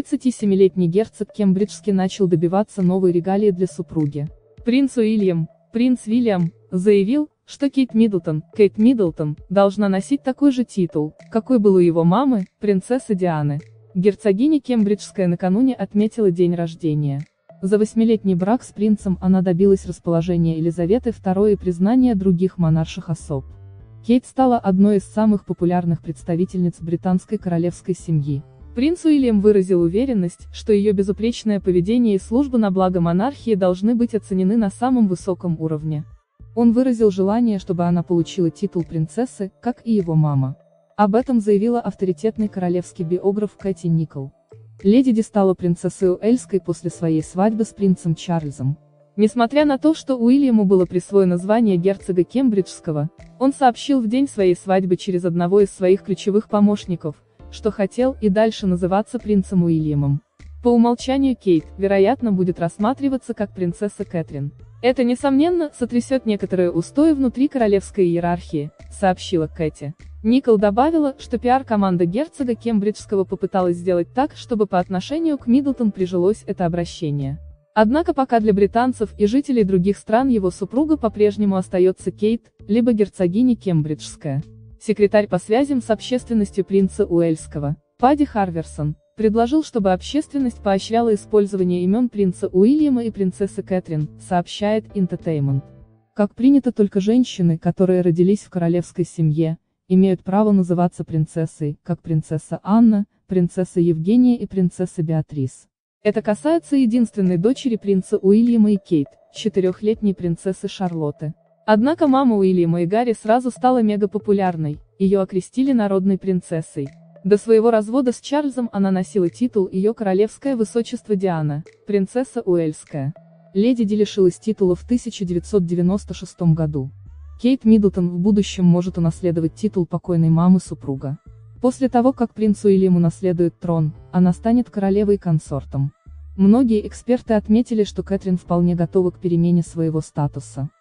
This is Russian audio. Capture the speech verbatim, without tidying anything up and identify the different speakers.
Speaker 1: тридцатисемилетний герцог Кембриджский начал добиваться новой регалии для супруги. Принц Уильям, принц Вильям, заявил, что Кейт Миддлтон, Кейт Миддлтон, должна носить такой же титул, какой был у его мамы, принцессы Дианы. Герцогиня Кембриджская накануне отметила день рождения. За восьмилетний брак с принцем она добилась расположения Елизаветы второй и признания других монарших особ. Кейт стала одной из самых популярных представительниц британской королевской семьи. Принц Уильям выразил уверенность, что ее безупречное поведение и служба на благо монархии должны быть оценены на самом высоком уровне. Он выразил желание, чтобы она получила титул принцессы, как и его мама. Об этом заявила авторитетный королевский биограф Кэти Никол. Леди Ди стала принцессой Уэльской после своей свадьбы с принцем Чарльзом. Несмотря на то, что Уильяму было присвоено звание герцога Кембриджского, он сообщил в день своей свадьбы через одного из своих ключевых помощников, что хотел и дальше называться принцем Уильямом. По умолчанию Кейт, вероятно, будет рассматриваться как принцесса Кэтрин. Это, несомненно, сотрясет некоторые устои внутри королевской иерархии, сообщила Кэти. Никол добавила, что пиар-команда герцога Кембриджского попыталась сделать так, чтобы по отношению к Миддлтон прижилось это обращение. Однако пока для британцев и жителей других стран его супруга по-прежнему остается Кейт, либо герцогиня Кембриджская. Секретарь по связям с общественностью принца Уэльского, Падди Харверсон, предложил, чтобы общественность поощряла использование имен принца Уильяма и принцессы Кэтрин, сообщает Entertainment. Как принято, только женщины, которые родились в королевской семье, имеют право называться принцессой, как принцесса Анна, принцесса Евгения и принцесса Беатрис. Это касается единственной дочери принца Уильяма и Кейт, четырехлетней принцессы Шарлотты. Однако мама Уильяма и Гарри сразу стала мегапопулярной, ее окрестили народной принцессой. До своего развода с Чарльзом она носила титул «Ее королевское высочество Диана», принцесса Уэльская. Леди Ди лишилась титула в тысяча девятьсот девяносто шестом году. Кейт Миддлтон в будущем может унаследовать титул покойной мамы супруга. После того, как принц Уильям унаследует трон, она станет королевой и консортом. Многие эксперты отметили, что Кэтрин вполне готова к перемене своего статуса.